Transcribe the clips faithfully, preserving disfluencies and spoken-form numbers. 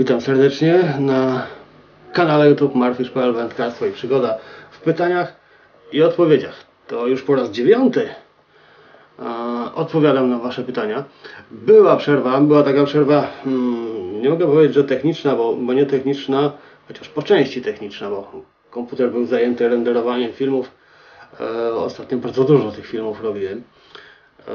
Witam serdecznie na kanale YouTube Marfisz kropka p l Wędkarstwo i przygoda w pytaniach i odpowiedziach. To już po raz dziewiąty odpowiadam na Wasze pytania. Była przerwa, była taka przerwa, hmm, nie mogę powiedzieć, że techniczna, bo, bo nie techniczna, chociaż po części techniczna, bo komputer był zajęty renderowaniem filmów. E, ostatnio bardzo dużo tych filmów robiłem. E,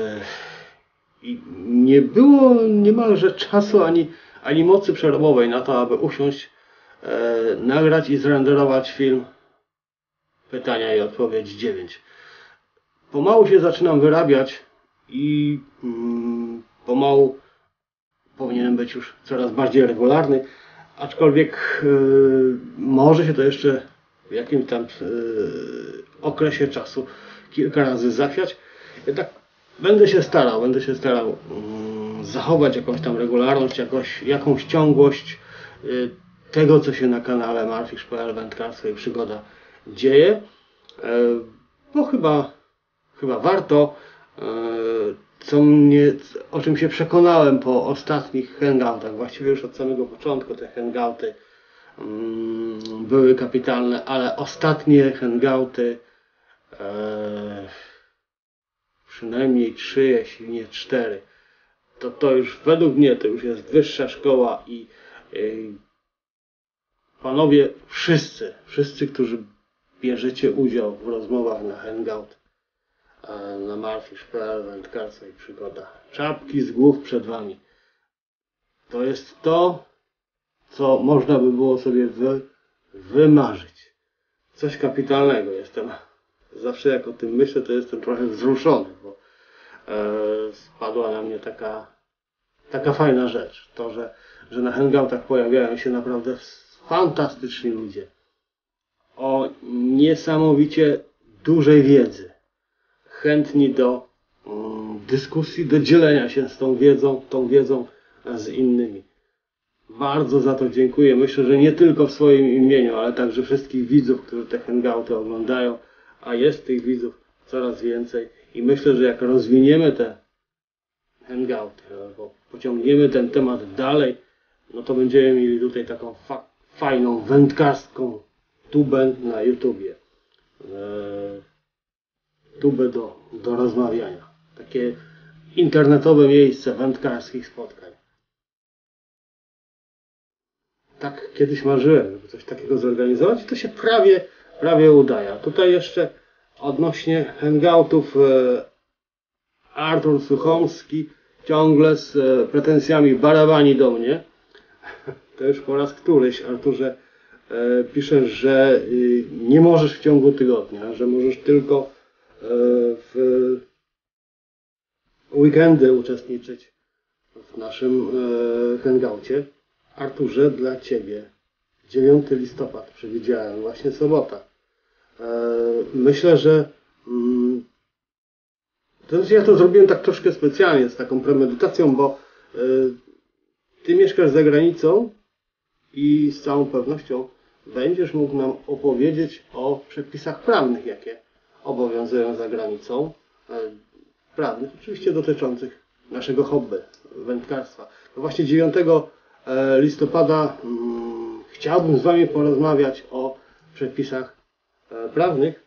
I nie było niemalże czasu ani, ani mocy przerobowej na to, aby usiąść, e, nagrać i zrenderować film pytania i odpowiedź dziewięć. Pomału się zaczynam wyrabiać i mm, pomału powinienem być już coraz bardziej regularny, aczkolwiek yy, może się to jeszcze w jakimś tam yy, okresie czasu kilka razy zachwiać. Jednak będę się starał, będę się starał yy, zachować jakąś tam regularność, jakoś, jakąś ciągłość yy, tego, co się na kanale Marfisz kropka p l Wędkarstwo i przygoda dzieje, yy, bo chyba Chyba warto, co mnie, o czym się przekonałem po ostatnich hangoutach, właściwie już od samego początku te hangouty były kapitalne, ale ostatnie hangouty, przynajmniej trzy, jeśli nie cztery, to to już według mnie to już jest wyższa szkoła i panowie wszyscy, wszyscy, którzy bierzecie udział w rozmowach na hangout, na Marfisz kropka p l Wędkarstwo i przygoda. Czapki z głów przed Wami. To jest to, co można by było sobie wy, wymarzyć. Coś kapitalnego. Jestem zawsze, jak o tym myślę, to jestem trochę wzruszony, bo e, spadła na mnie taka, taka fajna rzecz. To, że, że na hangoutach pojawiają się naprawdę fantastyczni ludzie o niesamowicie dużej wiedzy. Chętni do um, dyskusji, do dzielenia się z tą wiedzą, tą wiedzą z innymi. Bardzo za to dziękuję. Myślę, że nie tylko w swoim imieniu, ale także wszystkich widzów, którzy te hangouty oglądają, a jest tych widzów coraz więcej. I myślę, że jak rozwiniemy te hangouty, albo pociągniemy ten temat dalej, no to będziemy mieli tutaj taką fa fajną wędkarską tubę na YouTubie. Eee, tubę do, do rozmawiania. Takie internetowe miejsce wędkarskich spotkań. Tak kiedyś marzyłem, żeby coś takiego zorganizować i to się prawie, prawie udaje. A tutaj jeszcze odnośnie hangoutów e, Artur Suchomski ciągle z e, pretensjami barabani do mnie. To już po raz któryś, Arturze, e, piszesz, że e, nie możesz w ciągu tygodnia, że możesz tylko w weekendy uczestniczyć w naszym e, hangoucie. Arturze, dla Ciebie dziewiąty listopada przewidziałem, właśnie sobota. E, myślę, że mm, to znaczy ja to zrobiłem tak troszkę specjalnie, z taką premedytacją, bo e, Ty mieszkasz za granicą i z całą pewnością będziesz mógł nam opowiedzieć o przepisach prawnych, jakie obowiązują za granicą, prawnych, oczywiście dotyczących naszego hobby, wędkarstwa. To właśnie dziewiątego listopada hmm, chciałbym z Wami porozmawiać o przepisach e, prawnych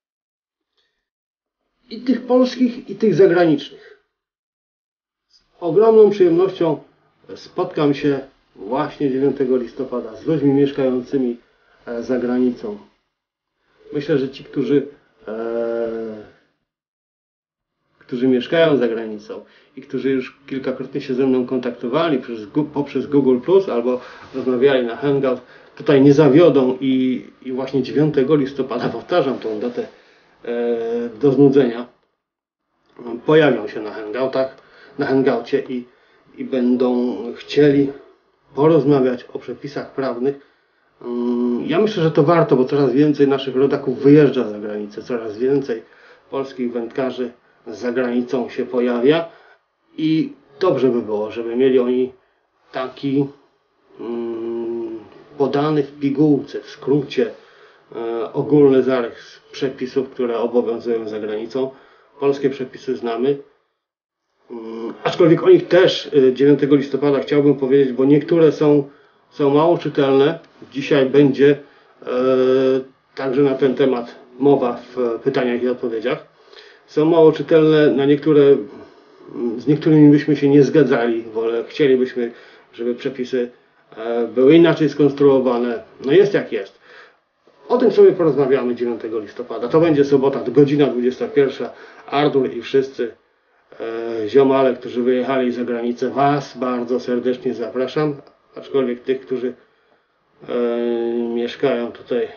i tych polskich, i tych zagranicznych. Z ogromną przyjemnością spotkam się właśnie dziewiątego listopada z ludźmi mieszkającymi e, za granicą. Myślę, że ci, którzy Eee, którzy mieszkają za granicą i którzy już kilkakrotnie się ze mną kontaktowali przez, poprzez Google plus albo rozmawiali na Hangout, tutaj nie zawiodą i, i właśnie dziewiątego listopada, powtarzam tą datę e, do znudzenia, pojawią się na Hangoutach, na Hangoucie i, i będą chcieli porozmawiać o przepisach prawnych. Ja myślę, że to warto, bo coraz więcej naszych rodaków wyjeżdża za granicę, coraz więcej polskich wędkarzy za granicą się pojawia i dobrze by było, żeby mieli oni taki mm, podany w pigułce, w skrócie e, ogólny zarys przepisów, które obowiązują za granicą. Polskie przepisy znamy, mm, aczkolwiek o nich też dziewiątego listopada chciałbym powiedzieć, bo niektóre są, są mało czytelne. Dzisiaj będzie e, także na ten temat mowa w pytaniach i odpowiedziach. Są mało czytelne, na niektóre, z niektórymi byśmy się nie zgadzali, wolę, chcielibyśmy, żeby przepisy e, były inaczej skonstruowane. No jest jak jest. O tym sobie porozmawiamy dziewiątego listopada. To będzie sobota, godzina dwudziesta pierwsza. Artur i wszyscy e, ziomale, którzy wyjechali za granicę, Was bardzo serdecznie zapraszam. Aczkolwiek tych, którzy e, mieszkają tutaj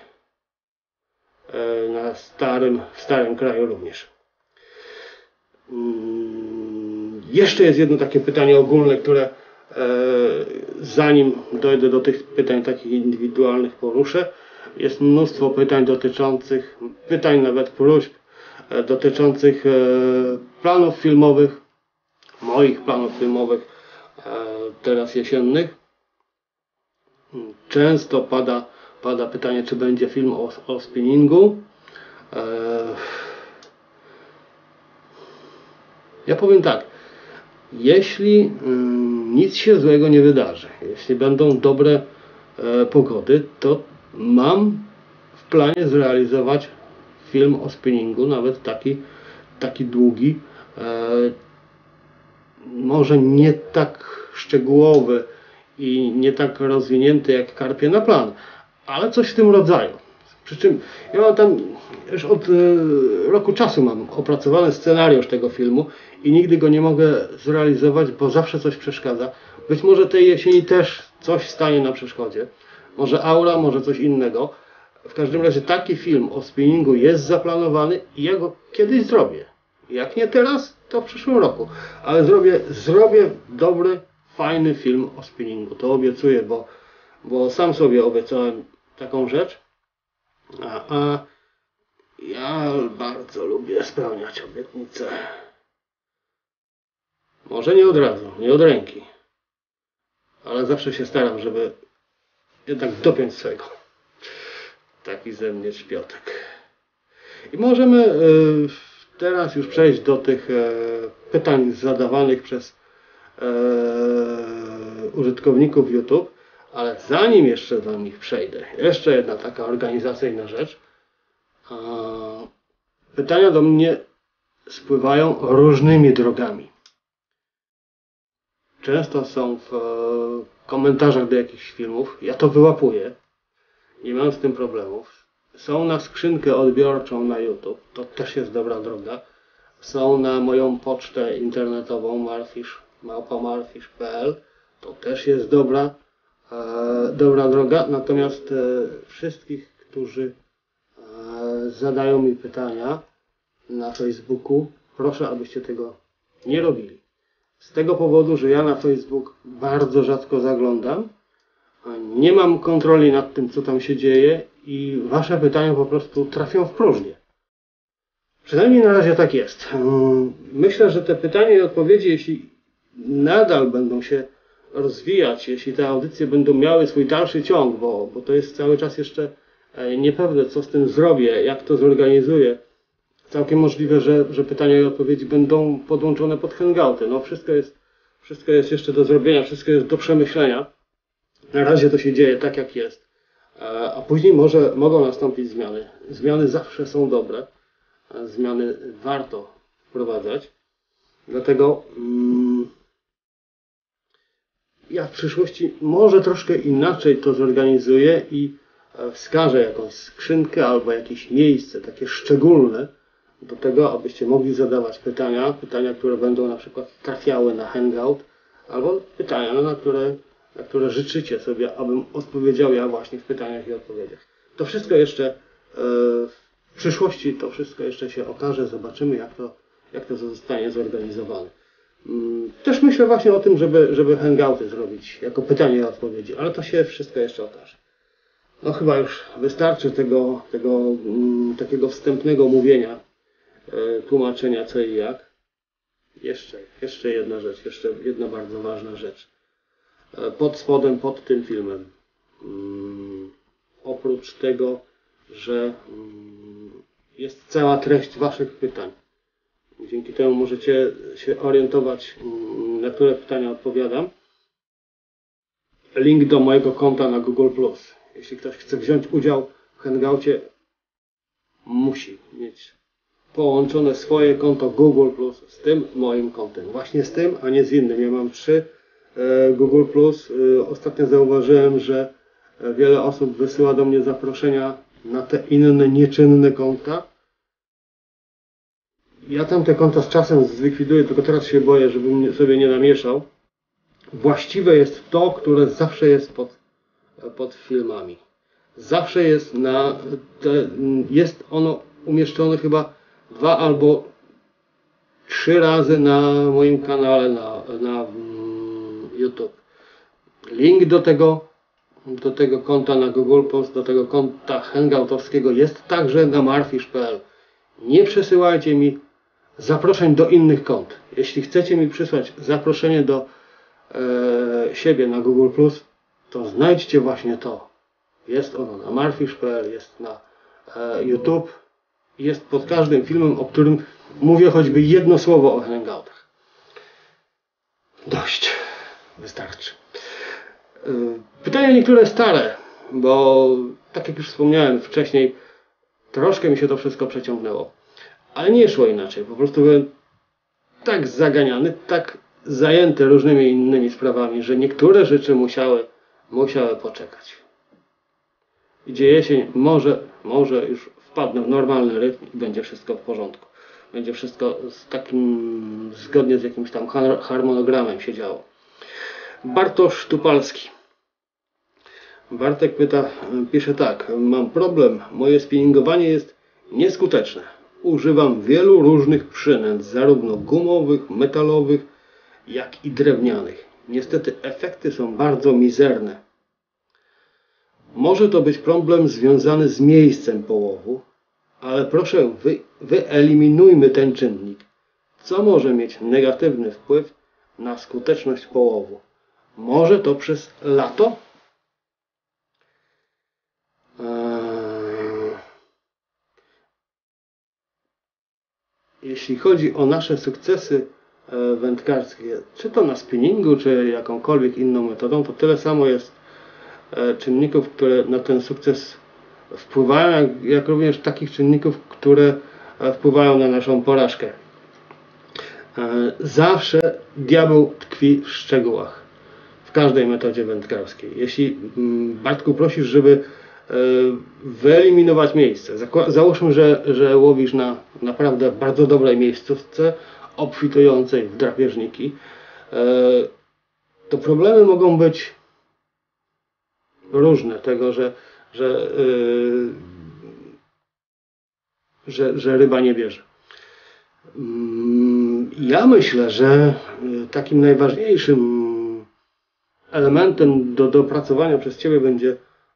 e, na starym, w starym kraju również. Hmm, jeszcze jest jedno takie pytanie ogólne, które e, zanim dojdę do tych pytań takich indywidualnych poruszę. Jest mnóstwo pytań dotyczących, pytań nawet próśb e, dotyczących e, planów filmowych, moich planów filmowych e, teraz jesiennych. Często pada, pada pytanie, czy będzie film o, o spinningu. E, ja powiem tak, jeśli mm, nic się złego nie wydarzy, jeśli będą dobre e, pogody, to mam w planie zrealizować film o spinningu, nawet taki, taki długi, e, może nie tak szczegółowy i nie tak rozwinięty jak Karpie na plan, ale coś w tym rodzaju. Przy czym ja mam tam już od e, roku czasu mam opracowany scenariusz tego filmu i nigdy go nie mogę zrealizować, bo zawsze coś przeszkadza. Być może tej jesieni też coś stanie na przeszkodzie. Może aura, może coś innego. W każdym razie taki film o spinningu jest zaplanowany i ja go kiedyś zrobię. Jak nie teraz, to w przyszłym roku. Ale zrobię, zrobię dobry, fajny film o spinningu. To obiecuję, bo, bo sam sobie obiecałem taką rzecz. A, a ja bardzo lubię spełniać obietnice. Może nie od razu, nie od ręki. Ale zawsze się staram, żeby jednak dopiąć swego. Taki ze mnie śpiotek. I możemy y, teraz już przejść do tych e, pytań zadawanych przez e, użytkowników YouTube, ale zanim jeszcze do nich przejdę, jeszcze jedna taka organizacyjna rzecz. E, pytania do mnie spływają różnymi drogami. Często są w e, komentarzach do jakichś filmów. Ja to wyłapuję. Nie mam z tym problemów. Są na skrzynkę odbiorczą na YouTube. To też jest dobra droga. Są na moją pocztę internetową marfish, małpa marfish kropka p l. To też jest dobra, e, dobra droga. Natomiast e, wszystkich, którzy e, zadają mi pytania na Facebooku, proszę, abyście tego nie robili. Z tego powodu, że ja na Facebook bardzo rzadko zaglądam. Nie mam kontroli nad tym, co tam się dzieje i Wasze pytania po prostu trafią w próżnię. Przynajmniej na razie tak jest. Myślę, że te pytania i odpowiedzi, jeśli nadal będą się rozwijać, jeśli te audycje będą miały swój dalszy ciąg, bo, bo to jest cały czas jeszcze niepewne, co z tym zrobię, jak to zorganizuję. Całkiem możliwe, że, że pytania i odpowiedzi będą podłączone pod hangouty. No wszystko jest, wszystko jest jeszcze do zrobienia, wszystko jest do przemyślenia. Na razie to się dzieje tak, jak jest, a później może mogą nastąpić zmiany. Zmiany zawsze są dobre, zmiany warto wprowadzać. Dlatego mm, ja w przyszłości może troszkę inaczej to zorganizuję i wskażę jakąś skrzynkę albo jakieś miejsce takie szczególne do tego, abyście mogli zadawać pytania, pytania, które będą na przykład trafiały na hangout, albo pytania, no, na które na które życzycie sobie, abym odpowiedział ja właśnie w pytaniach i odpowiedziach. To wszystko jeszcze w przyszłości, to wszystko jeszcze się okaże, zobaczymy, jak to, jak to zostanie zorganizowane. Też myślę właśnie o tym, żeby, żeby hangouty zrobić jako pytanie i odpowiedzi, ale to się wszystko jeszcze okaże. No chyba już wystarczy tego, tego takiego wstępnego mówienia, tłumaczenia co i jak. Jeszcze, jeszcze jedna rzecz, jeszcze jedna bardzo ważna rzecz. Pod spodem, pod tym filmem. Um, oprócz tego, że um, jest cała treść Waszych pytań. Dzięki temu możecie się orientować, na które pytania odpowiadam. Link do mojego konta na Google plus. Jeśli ktoś chce wziąć udział w Hangoucie, musi mieć połączone swoje konto Google plus z tym moim kontem. Właśnie z tym, a nie z innym. Ja mam trzy e, Google plus. E, ostatnio zauważyłem, że wiele osób wysyła do mnie zaproszenia na te inne, nieczynne konta. Ja tam te konta z czasem zlikwiduję, tylko teraz się boję, żebym sobie nie namieszał. Właściwe jest to, które zawsze jest pod, pod filmami. Zawsze jest na te, jest ono umieszczone chyba dwa albo trzy razy na moim kanale na, na YouTube. Link do tego, do tego konta na Google Plus, do tego konta hangoutowskiego jest także na marfish kropka p l. Nie przesyłajcie mi zaproszeń do innych kont. Jeśli chcecie mi przysłać zaproszenie do e, siebie na Google plus, to znajdźcie właśnie to. Jest ono na marfish kropka p l, jest na e, YouTube, jest pod każdym filmem, o którym mówię choćby jedno słowo o hangoutach. Dość. Wystarczy. E, pytania niektóre stare, bo tak jak już wspomniałem wcześniej, troszkę mi się to wszystko przeciągnęło. Ale nie szło inaczej. Po prostu byłem tak zaganiany, tak zajęty różnymi innymi sprawami, że niektóre rzeczy musiały, musiały poczekać. I dzieje się, może, może już wpadnę w normalny rytm i będzie wszystko w porządku. Będzie wszystko z takim, zgodnie z jakimś tam harmonogramem się działo. Bartosz Tupalski. Bartek pyta, pisze tak. Mam problem. Moje spinningowanie jest nieskuteczne. Używam wielu różnych przynęt, zarówno gumowych, metalowych, jak i drewnianych. Niestety efekty są bardzo mizerne. Może to być problem związany z miejscem połowu, ale proszę wy, wyeliminujmy ten czynnik, co może mieć negatywny wpływ na skuteczność połowu. Może to przez lato? Jeśli chodzi o nasze sukcesy wędkarskie, czy to na spinningu, czy jakąkolwiek inną metodą, to tyle samo jest czynników, które na ten sukces wpływają, jak, jak również takich czynników, które wpływają na naszą porażkę. Zawsze diabeł tkwi w szczegółach. W każdej metodzie wędkarskiej. Jeśli, Bartku, prosisz, żeby wyeliminować miejsce. Załóżmy, że, że łowisz na naprawdę bardzo dobrej miejscówce, obfitującej w drapieżniki. To problemy mogą być różne. Tego, że, że, że, że ryba nie bierze. Ja myślę, że takim najważniejszym elementem do dopracowania przez Ciebie będzie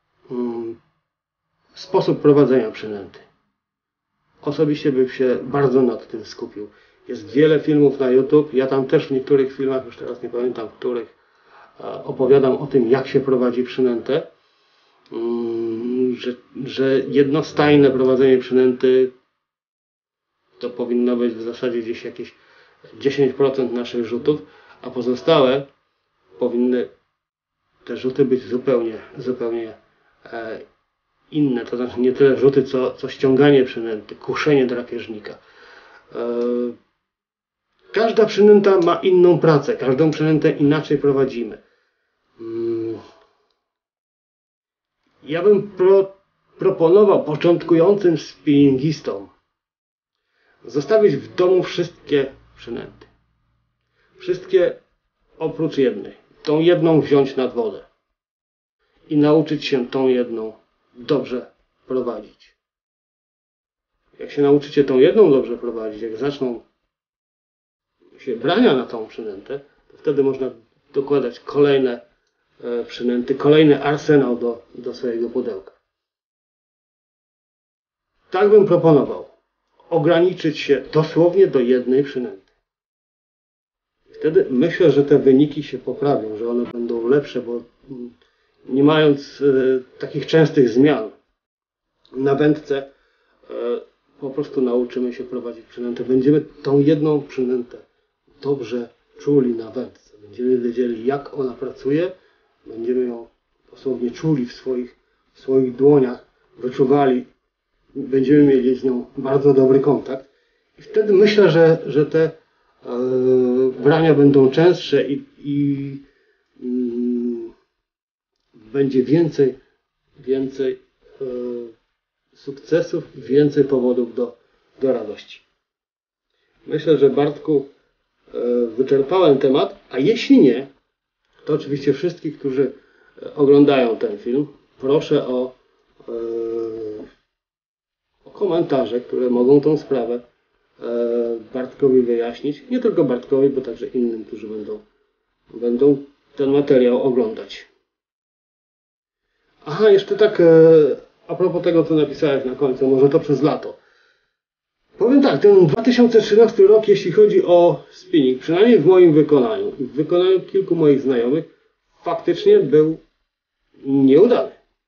sposób prowadzenia przynęty. Osobiście bym się bardzo nad tym skupił. Jest wiele filmów na YouTube. Ja tam też w niektórych filmach, już teraz nie pamiętam których, opowiadam o tym, jak się prowadzi przynętę. Że, że jednostajne prowadzenie przynęty to powinno być w zasadzie gdzieś jakieś dziesięć procent naszych rzutów, a pozostałe powinny te rzuty być zupełnie, zupełnie e, inne. To znaczy nie tyle rzuty, co, co ściąganie przynęty, kuszenie drapieżnika. E, każda przynęta ma inną pracę, każdą przynętę inaczej prowadzimy. Mm. Ja bym pro, proponował początkującym spinningistom zostawić w domu wszystkie przynęty. Wszystkie oprócz jednej. Tą jedną wziąć nad wodę. I nauczyć się tą jedną dobrze prowadzić. Jak się nauczycie tą jedną dobrze prowadzić, jak zaczną się brania na tą przynętę, to wtedy można dokładać kolejne e, przynęty, kolejny arsenał do, do swojego pudełka. Tak bym proponował. Ograniczyć się dosłownie do jednej przynęty. Wtedy myślę, że te wyniki się poprawią, że one będą lepsze, bo nie mając e, takich częstych zmian na wędce, e, po prostu nauczymy się prowadzić przynętę. Będziemy tą jedną przynętę dobrze czuli na wędce. Będziemy wiedzieli, jak ona pracuje. Będziemy ją dosłownie czuli w swoich, w swoich dłoniach, wyczuwali. Będziemy mieli z nią bardzo dobry kontakt. I wtedy myślę, że, że te e, brania będą częstsze i, i mm, będzie więcej, więcej e, sukcesów, więcej powodów do, do radości. Myślę, że Bartku e, wyczerpałem temat, a jeśli nie, to oczywiście wszystkich, którzy oglądają ten film, proszę o, e, o komentarze, które mogą tą sprawę e, Bartkowi wyjaśnić. Nie tylko Bartkowi, bo także innym, którzy będą, będą ten materiał oglądać. Aha, jeszcze tak e, a propos tego, co napisałeś na końcu, może to przez lato. Powiem tak, ten dwa tysiące trzynasty rok, jeśli chodzi o spinning, przynajmniej w moim wykonaniu i w wykonaniu kilku moich znajomych, faktycznie był nieudany.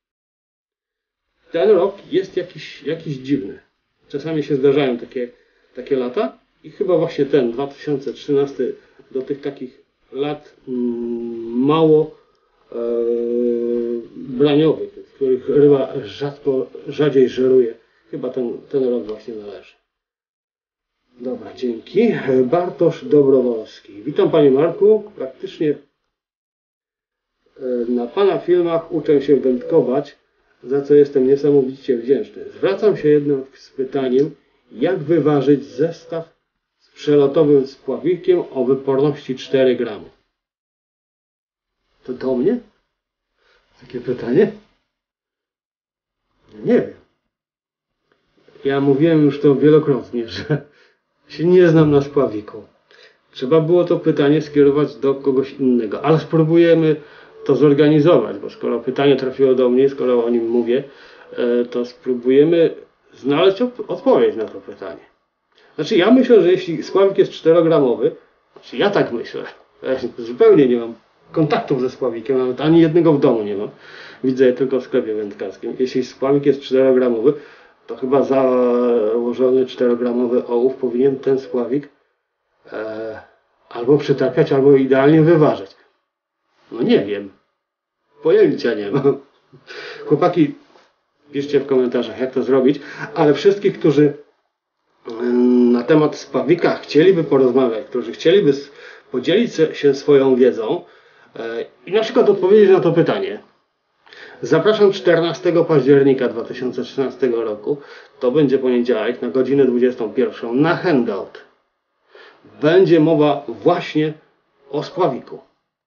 Ten rok jest jakiś, jakiś dziwny. Czasami się zdarzają takie, takie lata i chyba właśnie ten dwa tysiące trzynasty do tych takich lat mm, mało e, braniowych, w których ryba rzadko, rzadziej żeruje. Chyba ten, ten rok właśnie należy. Dobra, dzięki. Bartosz Dobrowolski. Witam Panie Marku. Praktycznie na Pana filmach uczę się wędkować, za co jestem niesamowicie wdzięczny. Zwracam się jednak z pytaniem, jak wyważyć zestaw z przelotowym spławikiem o wyporności cztery gramy. To do mnie? Takie pytanie? Nie wiem. Ja mówiłem już to wielokrotnie, że się nie znam na spławiku. Trzeba było to pytanie skierować do kogoś innego, ale spróbujemy to zorganizować, bo skoro pytanie trafiło do mnie, skoro o nim mówię, to spróbujemy znaleźć odpowiedź na to pytanie. Znaczy ja myślę, że jeśli spławik jest czterogramowy, znaczy ja tak myślę, ja zupełnie nie mam kontaktów ze spławikiem, nawet ani jednego w domu nie mam, widzę je tylko w sklepie wędkarskim. Jeśli spławik jest czterogramowy, to chyba założony czterogramowy ołów powinien ten spławik e, albo przytapiać, albo idealnie wyważyć. No nie wiem. Pojęcia nie mam. Chłopaki, piszcie w komentarzach, jak to zrobić, ale wszystkich, którzy na temat spławika chcieliby porozmawiać, którzy chcieliby podzielić się swoją wiedzą e, i na przykład odpowiedzieć na to pytanie, zapraszam czternastego października dwa tysiące trzynastego roku, to będzie poniedziałek, na godzinę dwudziestą pierwszą na Hangout. Będzie mowa właśnie o spławiku.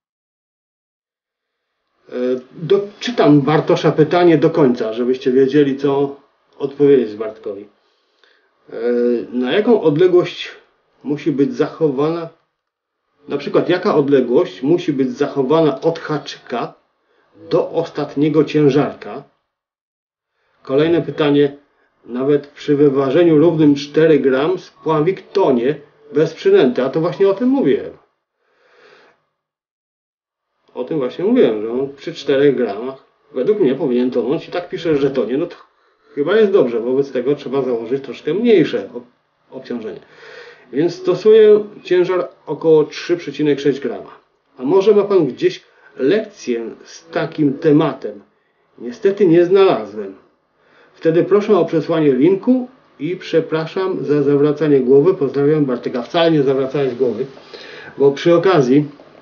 Doczytam Bartosza pytanie do końca, żebyście wiedzieli, co odpowiedzieć Bartkowi. Na jaką odległość musi być zachowana, na przykład jaka odległość musi być zachowana od haczyka do ostatniego ciężarka? Kolejne pytanie. Nawet przy wyważeniu równym cztery gramy spławik tonie bez przynęty, a to właśnie o tym mówiłem. O tym właśnie mówiłem, że on przy czterech gramach według mnie powinien tonąć i tak pisze, że tonie, no to chyba jest dobrze, wobec tego trzeba założyć troszkę mniejsze obciążenie. Więc stosuję ciężar około trzy przecinek sześć grama. A może ma Pan gdzieś lekcję z takim tematem? Niestety nie znalazłem. Wtedy proszę o przesłanie linku i przepraszam za zawracanie głowy. Pozdrawiam Bartka. Wcale nie zawracając głowy, bo przy okazji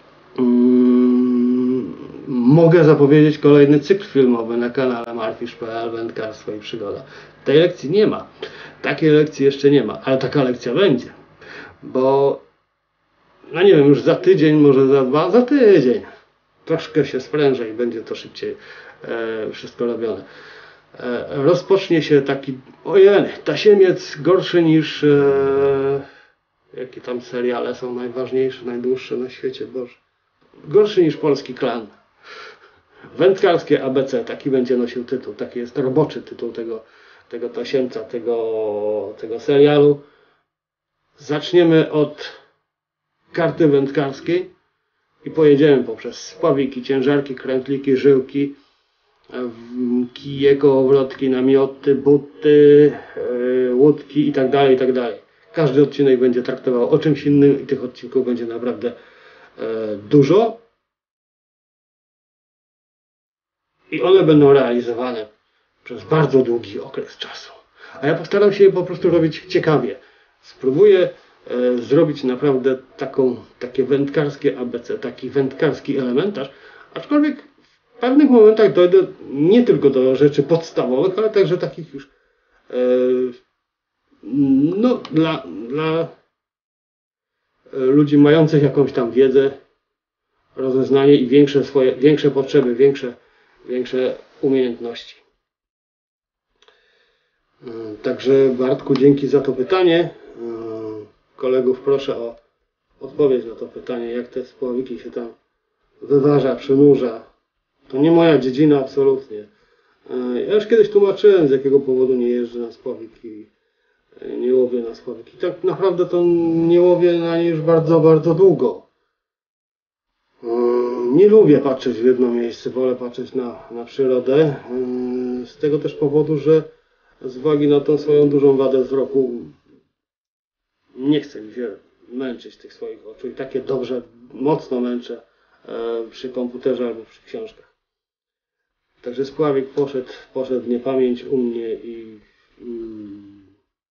mm, mogę zapowiedzieć kolejny cykl filmowy na kanale marfisz kropka p l Wędkarstwo i Przygoda. Tej lekcji nie ma. Takiej lekcji jeszcze nie ma, ale taka lekcja będzie. Bo, no nie wiem, już za tydzień, może za dwa, za tydzień troszkę się sprężę i będzie to szybciej e, wszystko robione. E, rozpocznie się taki, ojej, tasiemiec gorszy niż e, jakie tam seriale są najważniejsze, najdłuższe na świecie, Boże. Gorszy niż polski klan. Wędkarskie A B C, taki będzie nosił tytuł, taki jest roboczy tytuł tego, tego tasiemca, tego, tego serialu. Zaczniemy od karty wędkarskiej i pojedziemy poprzez spławiki, ciężarki, krętliki, żyłki, kije, kołowrotki, namioty, buty, łódki itd., itd. Każdy odcinek będzie traktował o czymś innym i tych odcinków będzie naprawdę dużo. I one będą realizowane przez bardzo długi okres czasu. A ja postaram się je po prostu robić ciekawie. Spróbuję e, zrobić naprawdę taką, takie wędkarskie A B C, taki wędkarski elementarz, aczkolwiek w pewnych momentach dojdę nie tylko do rzeczy podstawowych, ale także takich już e, no, dla, dla ludzi mających jakąś tam wiedzę, rozeznanie i większe swoje, większe potrzeby, większe, większe umiejętności. Także Bartku, dzięki za to pytanie. Kolegów proszę o odpowiedź na to pytanie, jak te spławiki się tam wyważa, przynurza. To nie moja dziedzina absolutnie. Ja już kiedyś tłumaczyłem, z jakiego powodu nie jeżdżę na spławiki, nie łowię na spławiki. Tak naprawdę to nie łowię na nie już bardzo, bardzo długo. Nie lubię patrzeć w jedno miejsce, wolę patrzeć na, na przyrodę. Z tego też powodu, że z uwagi na tą swoją dużą wadę wzroku nie chcę mi się męczyć tych swoich oczu i takie dobrze, mocno męczę e, przy komputerze albo przy książkach. Także spławik poszedł, poszedł w niepamięć u mnie i mm,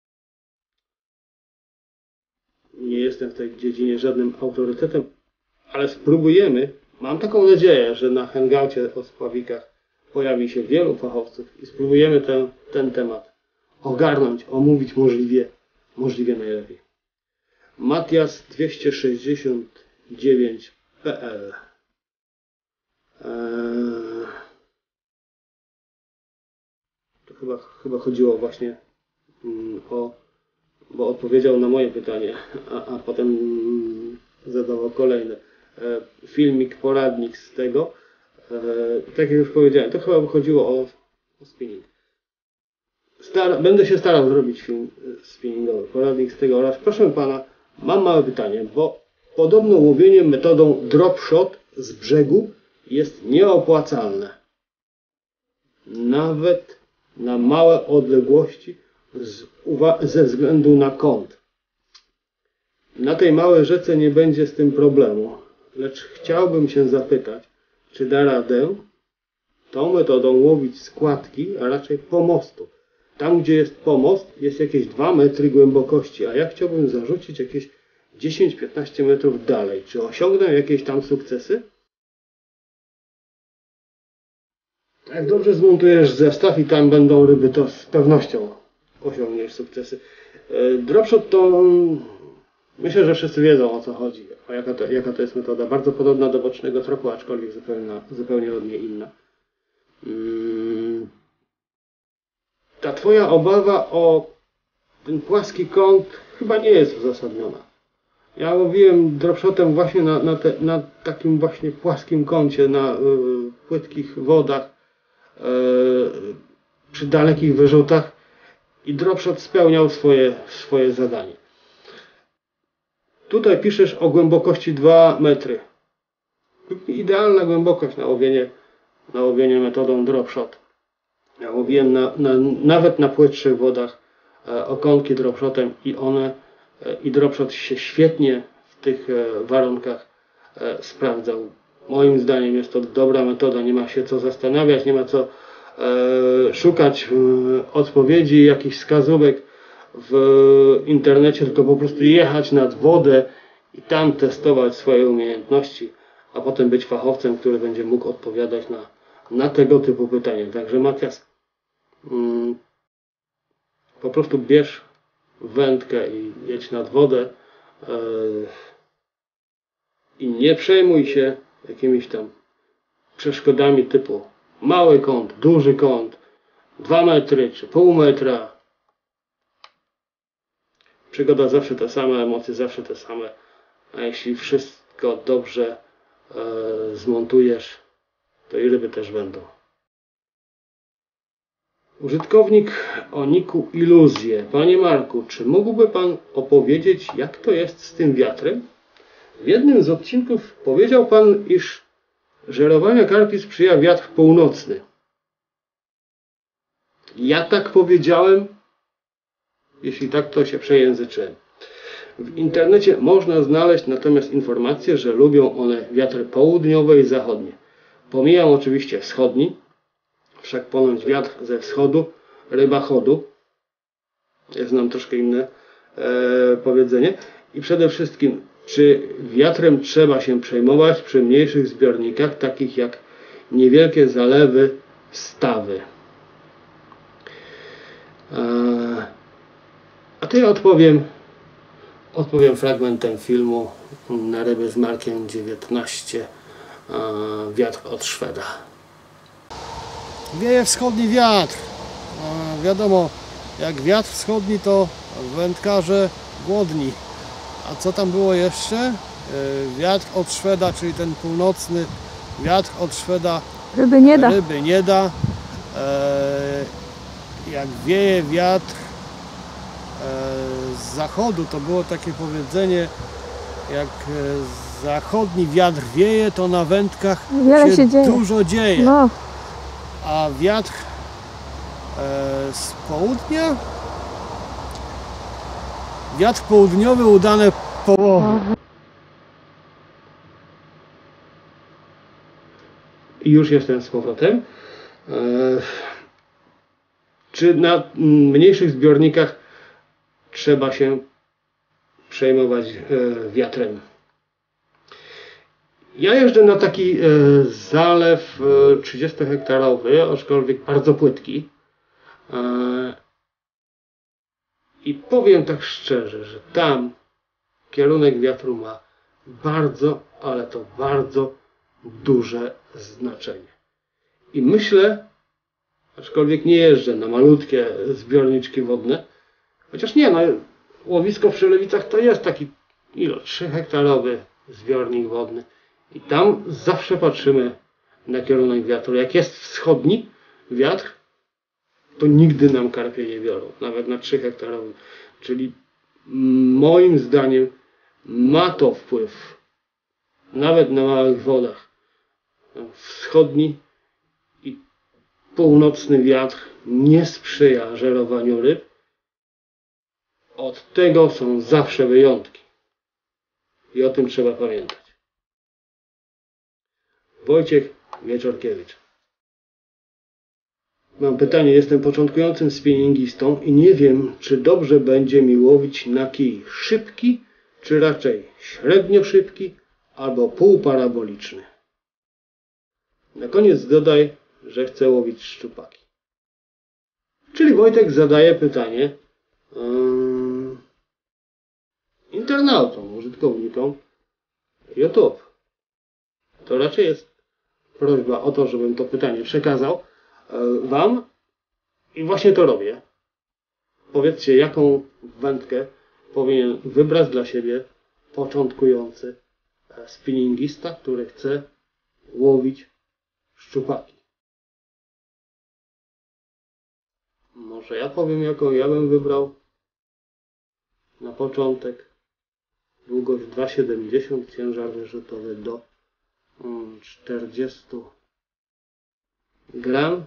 nie jestem w tej dziedzinie żadnym autorytetem, ale spróbujemy. Mam taką nadzieję, że na hangoucie o spławikach pojawi się wielu fachowców i spróbujemy ten, ten temat ogarnąć, omówić możliwie, możliwie najlepiej. Matias dwieście sześćdziesiąt dziewięć kropka p l eee, To chyba, chyba chodziło właśnie mm, o, bo odpowiedział na moje pytanie, a, a potem mm, zadawał kolejne. E, filmik, poradnik z tego. E, tak jak już powiedziałem, to chyba chodziło o, o spinning. Star będę się starał zrobić film spinningowy, poradnik z tego oraz proszę pana, mam małe pytanie, bo podobno łowienie metodą drop shot z brzegu jest nieopłacalne. Nawet na małe odległości z ze względu na kąt. Na tej małej rzece nie będzie z tym problemu, lecz chciałbym się zapytać, czy da radę tą metodą łowić składki, a raczej pomostu. Tam, gdzie jest pomost, jest jakieś dwa metry głębokości, a ja chciałbym zarzucić jakieś dziesięć do piętnastu metrów dalej. Czy osiągnę jakieś tam sukcesy? Jak dobrze zmontujesz zestaw i tam będą ryby, to z pewnością osiągniesz sukcesy. Dropshot to... Myślę, że wszyscy wiedzą, o co chodzi, o jaka to, jaka to jest metoda. Bardzo podobna do bocznego tropu, aczkolwiek zupełnie, zupełnie od niej inna. Hmm. Ta twoja obawa o ten płaski kąt chyba nie jest uzasadniona. Ja łowiłem dropshotem właśnie na, na, te, na takim właśnie płaskim kącie, na y, płytkich wodach, y, przy dalekich wyrzutach i dropshot spełniał swoje, swoje zadanie. Tutaj piszesz o głębokości dwa metry. Idealna głębokość na łowienie, na łowienie metodą dropshot. Ja łowiłem na, na, nawet na płytszych wodach e, okonki dropshotem i one e, i dropshot się świetnie w tych e, warunkach e, sprawdzał. Moim zdaniem jest to dobra metoda, nie ma się co zastanawiać, nie ma co e, szukać e, odpowiedzi, jakichś wskazówek w internecie, tylko po prostu jechać nad wodę i tam testować swoje umiejętności, a potem być fachowcem, który będzie mógł odpowiadać na, na tego typu pytania. Także Matias, mm, po prostu bierz wędkę i jedź nad wodę yy, i nie przejmuj się jakimiś tam przeszkodami typu mały kąt, duży kąt, dwa metry czy pół metra. Przygoda zawsze te same, emocje zawsze te same, a jeśli wszystko dobrze e, zmontujesz, to i ryby też będą. Użytkownik o niku Iluzje. Panie Marku, czy mógłby Pan opowiedzieć, jak to jest z tym wiatrem? W jednym z odcinków powiedział Pan, iż żerowania karpi sprzyja wiatr północny. Ja tak powiedziałem? Jeśli tak, to się przejęzyczyłem. W internecie można znaleźć natomiast informacje, że lubią one wiatry południowe i zachodnie. Pomijam oczywiście wschodni, wszak ponoć wiatr ze wschodu, ryba chodu. Ja znam troszkę inne e, powiedzenie. I przede wszystkim, czy wiatrem trzeba się przejmować przy mniejszych zbiornikach, takich jak niewielkie zalewy, stawy? E, a to ja odpowiem, odpowiem fragmentem filmu Na ryby z Markiem dziewiętnaście. E, wiatr od Szweda. Wieje wschodni wiatr. E, wiadomo, jak wiatr wschodni, to wędkarze głodni. A co tam było jeszcze? E, wiatr od Szweda, czyli ten północny wiatr od Szweda ryby nie da. Ryby nie da. E, jak wieje wiatr e, z zachodu, to było takie powiedzenie, jak e, zachodni wiatr wieje, to na wędkach Wiele się, się dzieje. dużo dzieje. No, A wiatr e, z południa, wiatr południowy, udane połowy. I już jestem z powrotem. E, czy na mniejszych zbiornikach trzeba się przejmować e, wiatrem? Ja jeżdżę na taki e, zalew e, trzydziestohektarowy, aczkolwiek bardzo płytki. E, I powiem tak szczerze, że tam kierunek wiatru ma bardzo, ale to bardzo duże znaczenie. I myślę, aczkolwiek nie jeżdżę na malutkie zbiorniczki wodne, chociaż nie, no, łowisko w Przelewicach to jest taki ilo, trzyhektarowy zbiornik wodny. I tam zawsze patrzymy na kierunek wiatru. Jak jest wschodni wiatr, to nigdy nam karpie nie biorą, nawet na trzyhektarowym. Czyli moim zdaniem ma to wpływ, nawet na małych wodach. Wschodni i północny wiatr nie sprzyja żerowaniu ryb. Od tego są zawsze wyjątki. I o tym trzeba pamiętać. Wojciech Wieczorkiewicz. Mam pytanie, jestem początkującym spinningistą i nie wiem, czy dobrze będzie mi łowić na kij szybki, czy raczej średnio szybki, albo półparaboliczny. Na koniec dodaj, że chcę łowić szczupaki. Czyli Wojtek zadaje pytanie um, internautom, użytkownikom YouTube. To raczej jest prośba o to, żebym to pytanie przekazał Wam i właśnie to robię. Powiedzcie, jaką wędkę powinien wybrać dla siebie początkujący spinningista, który chce łowić szczupaki. Może ja powiem, jaką ja bym wybrał na początek. Długość dwa siedemdziesiąt, ciężar wyrzutowy do czterdziestu gram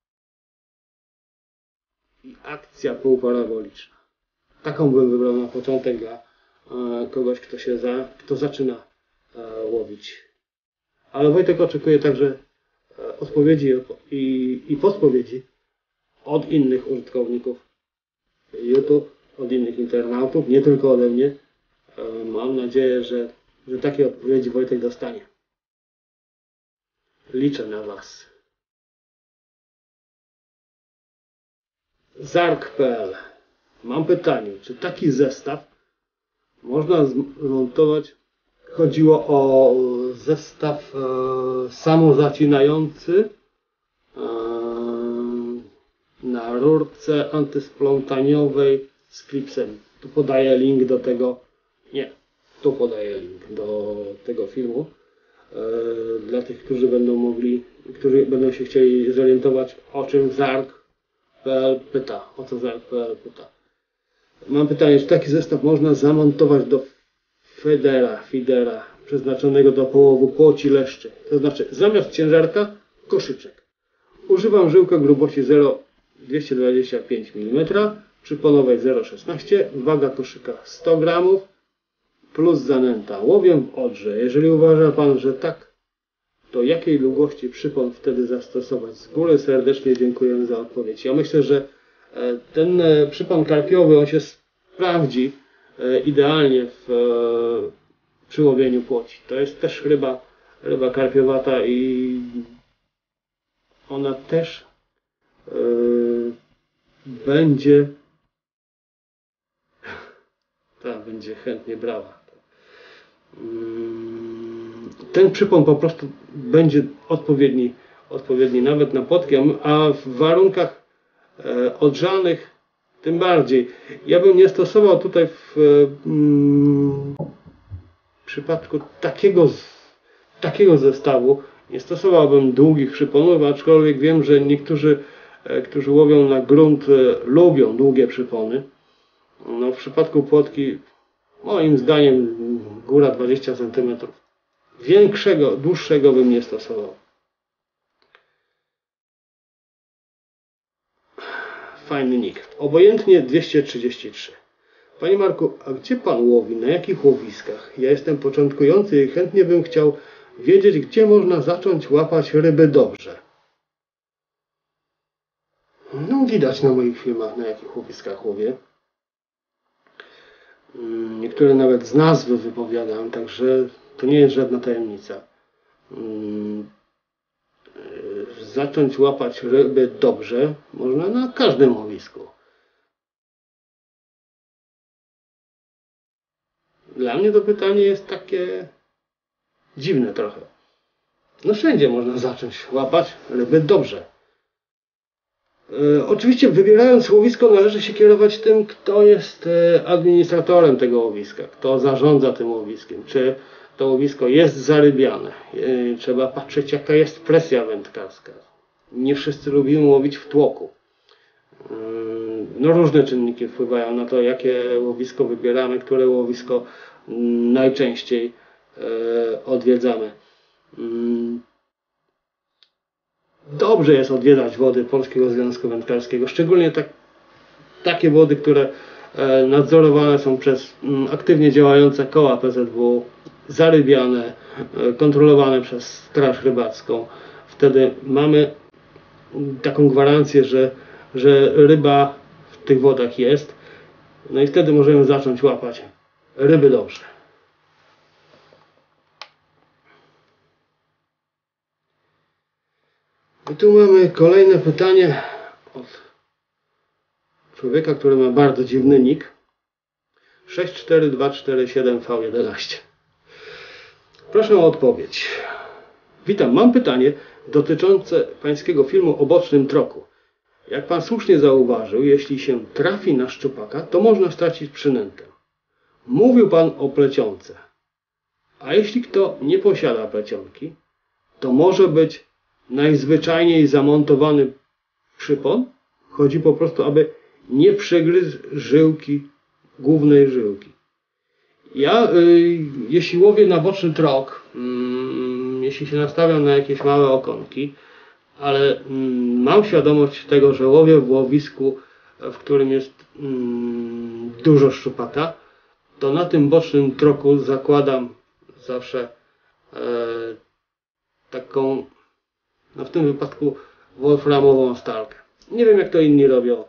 i akcja półparaboliczna. Taką bym wybrał na początek dla e, kogoś, kto się za, kto zaczyna e, łowić. Ale Wojtek oczekuje także e, odpowiedzi i, i podpowiedzi od innych użytkowników YouTube, od innych internautów, nie tylko ode mnie. E, mam nadzieję, że, że takie odpowiedzi Wojtek dostanie. Liczę na Was. Zark kropka pe el. Mam pytanie, czy taki zestaw można zmontować? Chodziło o zestaw e, samozacinający e, na rurce antysplątaniowej z klipsem. Tu podaję link do tego. Nie, tu podaję link do tego filmu. Dla tych, którzy będą mogli, którzy będą się chcieli zorientować, o czym Zark kropka pe el pyta, o co Zark kropka pe el pyta. Mam pytanie, czy taki zestaw można zamontować do federa, fidera przeznaczonego do połowu płoci leszczy, to znaczy zamiast ciężarka koszyczek. Używam żyłka grubości zero dwieście dwadzieścia pięć milimetrów, przyponowej zero przecinek szesnaście, waga koszyka sto gramów, plus zanęta łowiem w Odrze. Jeżeli uważa Pan, że tak, to jakiej długości przypon wtedy zastosować? Z góry serdecznie dziękujemy za odpowiedź. Ja myślę, że ten przypon karpiowy, on się sprawdzi idealnie w, przy łowieniu płoci. To jest też ryba, ryba karpiowata i ona też yy, będzie ta będzie chętnie brała. Ten przypon po prostu będzie odpowiedni, odpowiedni nawet na płotki, a w warunkach e, odrzanych tym bardziej. Ja bym nie stosował tutaj w, mm, w przypadku takiego, takiego zestawu, nie stosowałbym długich przyponów, aczkolwiek wiem, że niektórzy, e, którzy łowią na grunt, e, lubią długie przypony. No, w przypadku płotki moim zdaniem góra dwadzieścia centymetrów. Większego, dłuższego bym nie stosował. Fajny nick. Obojętnie dwieście trzydzieści trzy. Panie Marku, a gdzie Pan łowi? Na jakich łowiskach? Ja jestem początkujący i chętnie bym chciał wiedzieć, gdzie można zacząć łapać ryby dobrze. No, widać na moich filmach, na jakich łowiskach łowię. Niektóre nawet z nazwy wypowiadam, także to nie jest żadna tajemnica. Zacząć łapać ryby dobrze można na każdym łowisku. Dla mnie to pytanie jest takie dziwne trochę. No wszędzie można zacząć łapać ryby dobrze. E, oczywiście wybierając łowisko należy się kierować tym, kto jest e, administratorem tego łowiska, kto zarządza tym łowiskiem, czy to łowisko jest zarybiane. E, trzeba patrzeć, jaka jest presja wędkarska. Nie wszyscy lubimy łowić w tłoku. E, no różne czynniki wpływają na to, jakie łowisko wybieramy, które łowisko m, najczęściej e, odwiedzamy. Mm. Dobrze jest odwiedzać wody Polskiego Związku Wędkarskiego, szczególnie tak, takie wody, które e, nadzorowane są przez m, aktywnie działające koła P Z W, zarybiane, e, kontrolowane przez Straż Rybacką. Wtedy mamy taką gwarancję, że, że ryba w tych wodach jest, no i wtedy możemy zacząć łapać ryby dobrze. I tu mamy kolejne pytanie od człowieka, który ma bardzo dziwny nick. sześć cztery dwa cztery siedem V jedenaście. Proszę o odpowiedź. Witam, mam pytanie dotyczące pańskiego filmu o bocznym troku. Jak pan słusznie zauważył, jeśli się trafi na szczupaka, to można stracić przynętę. Mówił pan o plecionce. A jeśli kto nie posiada plecionki, to może być najzwyczajniej zamontowany przypon. Chodzi po prostu, aby nie przegryzł żyłki, głównej żyłki. Ja, y, jeśli łowię na boczny trok, y, jeśli się nastawiam na jakieś małe okonki, ale y, mam świadomość tego, że łowię w łowisku, w którym jest y, dużo szczupaka, to na tym bocznym troku zakładam zawsze y, taką, no w tym wypadku wolframową stalkę. Nie wiem, jak to inni robią.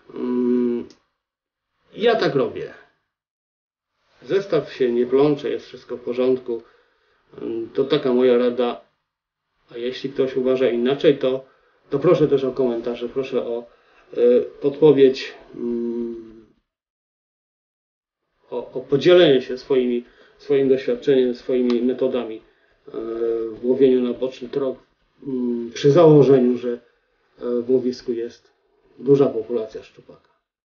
Ja tak robię. Zestaw się nie plącze, jest wszystko w porządku. To taka moja rada. A jeśli ktoś uważa inaczej, to, to proszę też o komentarze, proszę o y, podpowiedź, y, o, o podzielenie się swoimi, swoim doświadczeniem, swoimi metodami y, w łowieniu na boczny trok. Przy założeniu, że w łowisku jest duża populacja szczupaka.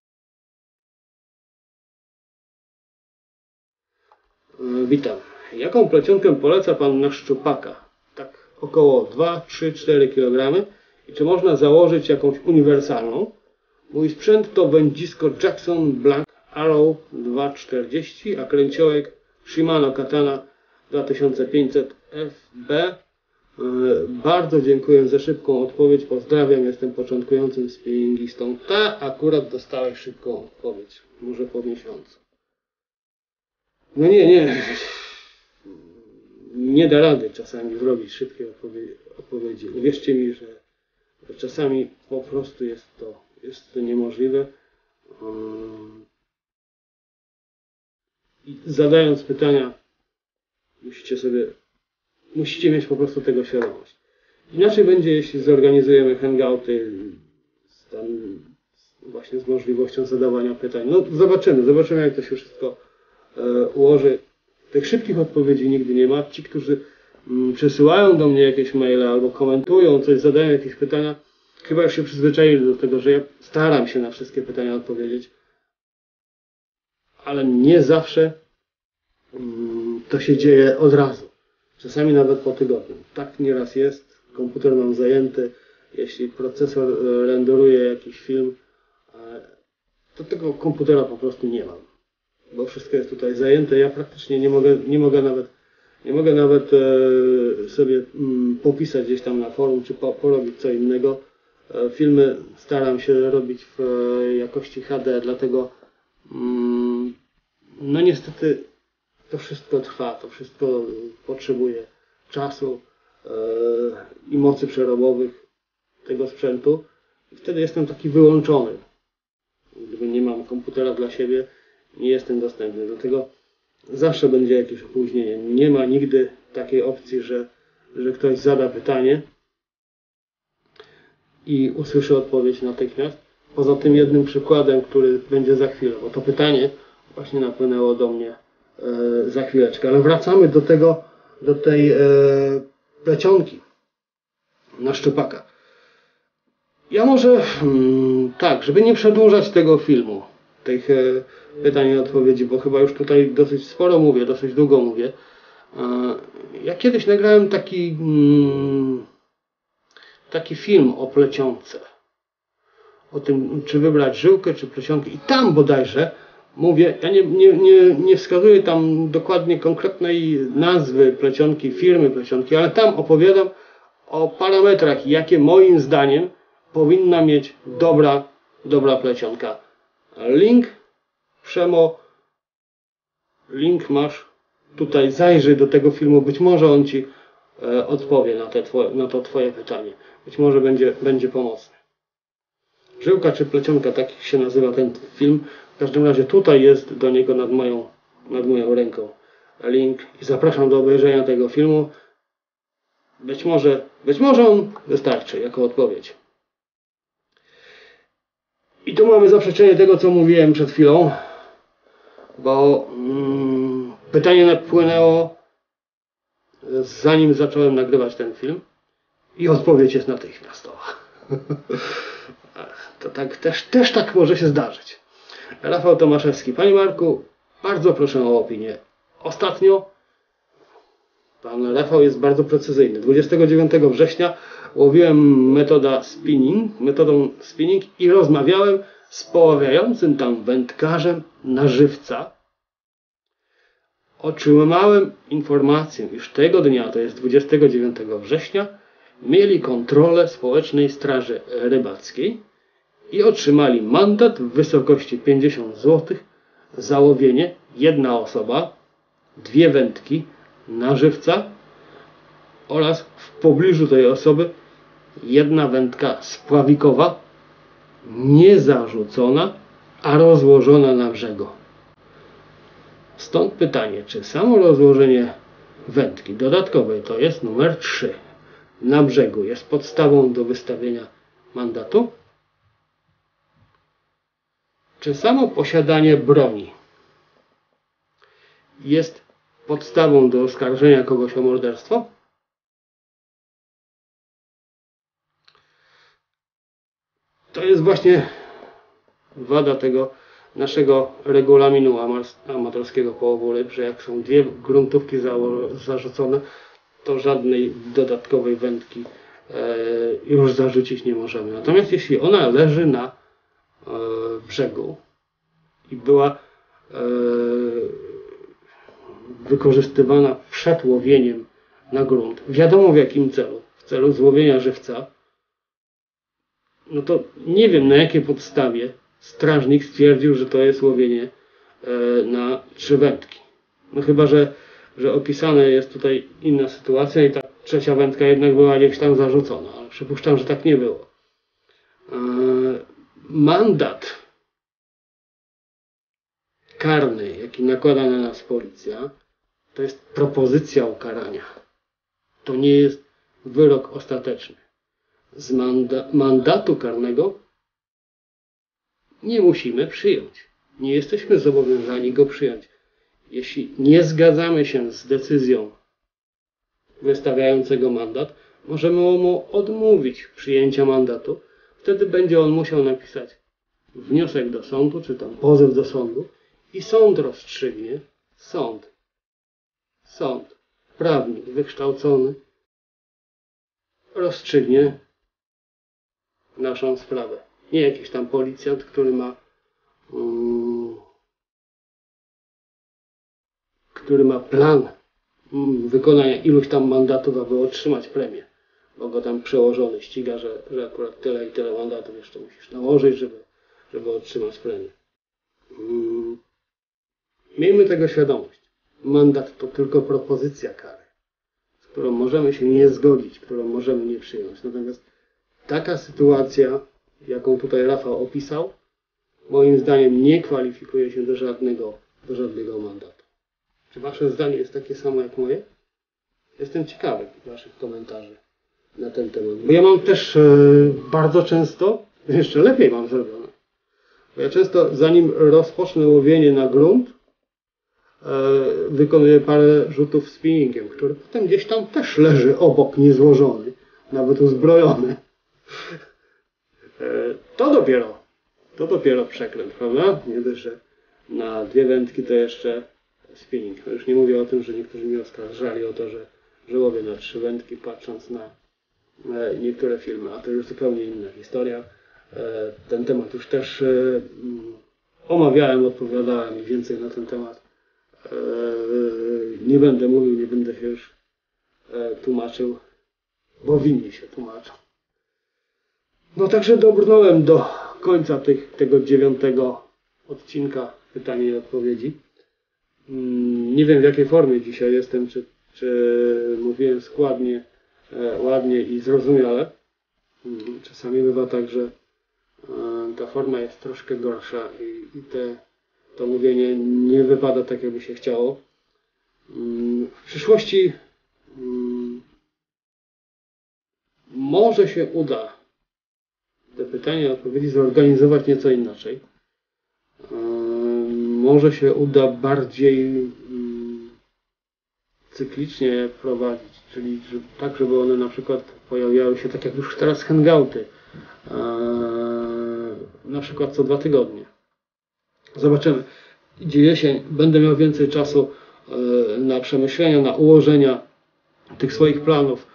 Witam. Jaką plecionkę poleca pan na szczupaka? Tak około dwa, trzy, cztery kilogramy. I czy można założyć jakąś uniwersalną? Mój sprzęt to wędzisko Jackson Black Arrow dwa czterdzieści, a kręciołek Shimano Katana dwa tysiące pięćset F B Bardzo dziękuję za szybką odpowiedź. Pozdrawiam, jestem początkującym spinningistą. Ta akurat dostałeś szybką odpowiedź. Może po miesiącu. No nie, nie. Nie da rady czasami zrobić szybkiej odpowiedzi. Uwierzcie mi, że czasami po prostu jest to, jest to niemożliwe. I zadając pytania, musicie sobie, musicie mieć po prostu tego świadomość. Inaczej będzie, jeśli zorganizujemy hangouty z tam, właśnie z możliwością zadawania pytań. No zobaczymy, zobaczymy jak to się wszystko e, ułoży. Tych szybkich odpowiedzi nigdy nie ma. Ci, którzy mm, przesyłają do mnie jakieś maile albo komentują coś, zadają jakieś pytania, chyba już się przyzwyczaili do tego, że ja staram się na wszystkie pytania odpowiedzieć. Ale nie zawsze mm, to się dzieje od razu. Czasami nawet po tygodniu. Tak nieraz jest. Komputer mam zajęty. Jeśli procesor renderuje jakiś film, to tego komputera po prostu nie mam. Bo wszystko jest tutaj zajęte. Ja praktycznie nie mogę, nie mogę nawet, nie mogę nawet e, sobie mm, popisać gdzieś tam na forum, czy po, porobić co innego. E, filmy staram się robić w e, jakości H D, dlatego mm, no niestety to wszystko trwa, to wszystko potrzebuje czasu e, i mocy przerobowych tego sprzętu. I wtedy jestem taki wyłączony. Gdyby nie mam komputera dla siebie, nie jestem dostępny. Dlatego zawsze będzie jakieś opóźnienie. Nie ma nigdy takiej opcji, że, że ktoś zada pytanie i usłyszy odpowiedź natychmiast. Poza tym jednym przykładem, który będzie za chwilę, bo to pytanie właśnie napłynęło do mnie e, za chwileczkę. Ale wracamy do tego, do tej e, plecionki na szczupaka. Ja może hmm, tak, żeby nie przedłużać tego filmu, tych e, pytań i odpowiedzi, bo chyba już tutaj dosyć sporo mówię, dosyć długo mówię. E, ja kiedyś nagrałem taki mm, taki film o plecionce. O tym, czy wybrać żyłkę, czy plecionkę. I tam bodajże mówię, ja nie, nie, nie, nie wskazuję tam dokładnie konkretnej nazwy plecionki, firmy plecionki, ale tam opowiadam o parametrach, jakie moim zdaniem powinna mieć dobra, dobra plecionka. Link, Przemo, link masz tutaj, zajrzyj do tego filmu, być może on Ci e, odpowie na, te twoje, na to Twoje pytanie. Być może będzie, będzie pomocny. Żyłka czy plecionka, tak się nazywa ten film. W każdym razie tutaj jest do niego nad moją, nad moją ręką link i zapraszam do obejrzenia tego filmu. Być może, być może on wystarczy jako odpowiedź. I tu mamy zaprzeczenie tego, co mówiłem przed chwilą, bo mm, pytanie napłynęło zanim zacząłem nagrywać ten film i odpowiedź jest natychmiastowa. To tak, też, też tak może się zdarzyć. Rafał Tomaszewski. Panie Marku, bardzo proszę o opinię. Ostatnio pan Rafał jest bardzo precyzyjny. dwudziestego dziewiątego września łowiłem metoda spinning, metodą spinning i rozmawiałem z poławiającym tam wędkarzem na żywca. Otrzymałem informację, iż tego dnia, to jest dwudziestego dziewiątego września, mieli kontrolę Społecznej Straży Rybackiej i otrzymali mandat w wysokości pięćdziesiąt złotych za łowienie, jedna osoba, dwie wędki na żywca oraz w pobliżu tej osoby jedna wędka spławikowa, niezarzucona, a rozłożona na brzegu. Stąd pytanie, czy samo rozłożenie wędki dodatkowej, to jest numer trzy, na brzegu jest podstawą do wystawienia mandatu? Czy samo posiadanie broni jest podstawą do oskarżenia kogoś o morderstwo? To jest właśnie wada tego naszego regulaminu amatorskiego połowu ryb, że jak są dwie gruntówki zarzucone, to żadnej dodatkowej wędki e, już zarzucić nie możemy. Natomiast jeśli ona leży na e, brzegu i była e, wykorzystywana przed łowieniem na grunt, wiadomo w jakim celu, w celu złowienia żywca, no to nie wiem na jakiej podstawie strażnik stwierdził, że to jest łowienie e, na trzy wędki. No chyba, że, że opisana jest tutaj inna sytuacja i ta trzecia wędka jednak była gdzieś tam zarzucona, ale przypuszczam, że tak nie było. E, mandat karny, jaki nakłada na nas policja, to jest propozycja ukarania. To nie jest wyrok ostateczny. Z manda mandatu karnego nie musimy przyjąć. Nie jesteśmy zobowiązani go przyjąć. Jeśli nie zgadzamy się z decyzją wystawiającego mandat, możemy mu odmówić przyjęcia mandatu. Wtedy będzie on musiał napisać wniosek do sądu, czy tam pozew do sądu i sąd rozstrzygnie, sąd, sąd, prawnik wykształcony rozstrzygnie naszą sprawę. Nie jakiś tam policjant, który ma um, który ma plan um, wykonania iluś tam mandatów, aby otrzymać premię. Bo go tam przełożony ściga, że, że akurat tyle i tyle mandatów jeszcze musisz nałożyć, żeby, żeby otrzymać premię. Um, miejmy tego świadomość. Mandat to tylko propozycja kary, z którą możemy się nie zgodzić, którą możemy nie przyjąć. Natomiast taka sytuacja, jaką tutaj Rafał opisał, moim zdaniem nie kwalifikuje się do żadnego, do żadnego mandatu. Czy wasze zdanie jest takie samo jak moje? Jestem ciekawy waszych komentarzy na ten temat. Bo ja mam też e, bardzo często, jeszcze lepiej mam zrobione, bo ja często zanim rozpocznę łowienie na grunt, e, wykonuję parę rzutów spinningiem, który potem gdzieś tam też leży obok, niezłożony, nawet uzbrojony. To dopiero, to dopiero przekręt, prawda? Nie dość, że na dwie wędki to jeszcze spinning. Już nie mówię o tym, że niektórzy mnie oskarżali o to, że, że łowię na trzy wędki, patrząc na niektóre filmy, a to już zupełnie inna historia. Ten temat już też omawiałem, odpowiadałem i więcej na ten temat nie będę mówił, nie będę się już tłumaczył, bo winni się tłumaczą. No także dobrnąłem do końca tych, tego dziewiątego odcinka pytań i odpowiedzi. Nie wiem w jakiej formie dzisiaj jestem, czy, czy mówiłem składnie, e, ładnie i zrozumiale. Czasami bywa tak, że e, ta forma jest troszkę gorsza i, i te, to mówienie nie wypada tak, jakby się chciało. W przyszłości może się uda te pytania i odpowiedzi zorganizować nieco inaczej. Może się uda bardziej cyklicznie je prowadzić, czyli tak, żeby one na przykład pojawiały się tak jak już teraz hangouty, na przykład co dwa tygodnie. Zobaczymy. Idzie jesień, będę miał więcej czasu na przemyślenia, na ułożenia tych swoich planów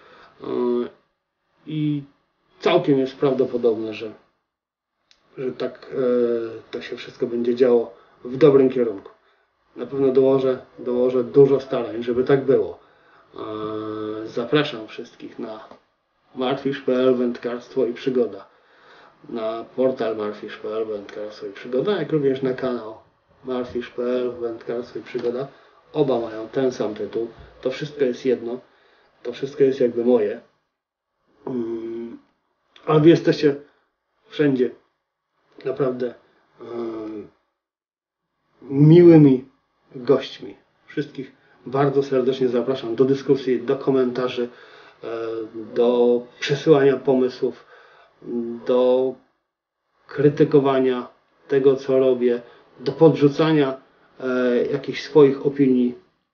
i całkiem jest prawdopodobne, że, że tak e, to się wszystko będzie działo w dobrym kierunku. Na pewno dołożę, dołożę dużo starań, żeby tak było. E, zapraszam wszystkich na marfish kropka p l Wędkarstwo i Przygoda, na portal marfish kropka p l Wędkarstwo i Przygoda, jak również na kanał marfish kropka p l Wędkarstwo i Przygoda. Oba mają ten sam tytuł. To wszystko jest jedno. To wszystko jest jakby moje. Um, Ale wy jesteście wszędzie naprawdę um, miłymi gośćmi. Wszystkich bardzo serdecznie zapraszam do dyskusji, do komentarzy, do przesyłania pomysłów, do krytykowania tego, co robię, do podrzucania jakichś swoich opinii.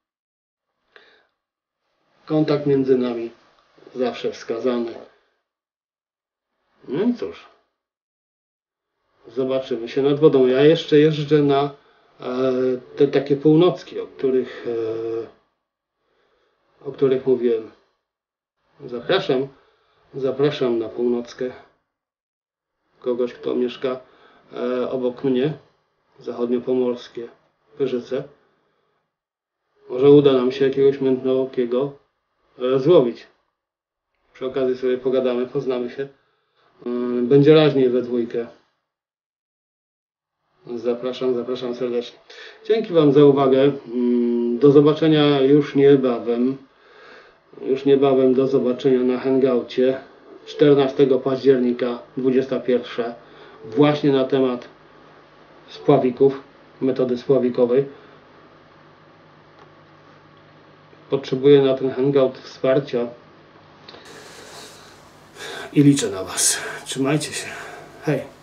Kontakt między nami zawsze wskazany. No i cóż, zobaczymy się nad wodą. Ja jeszcze jeżdżę na e, te takie północki, o których, e, o których mówiłem. Zapraszam, zapraszam na północkę kogoś, kto mieszka e, obok mnie, zachodniopomorskie Pyrzyce. Może uda nam się jakiegoś mętnookiego e, złowić. Przy okazji sobie pogadamy, poznamy się. E, będzie raźniej we dwójkę. Zapraszam, zapraszam serdecznie. Dzięki Wam za uwagę. Do zobaczenia już niebawem. Już niebawem do zobaczenia na Hangoucie. czternastego października, dwudziesta pierwsza. Właśnie na temat spławików, metody spławikowej. Potrzebuję na ten Hangout wsparcia i liczę na Was. Trzymajcie się. Hej!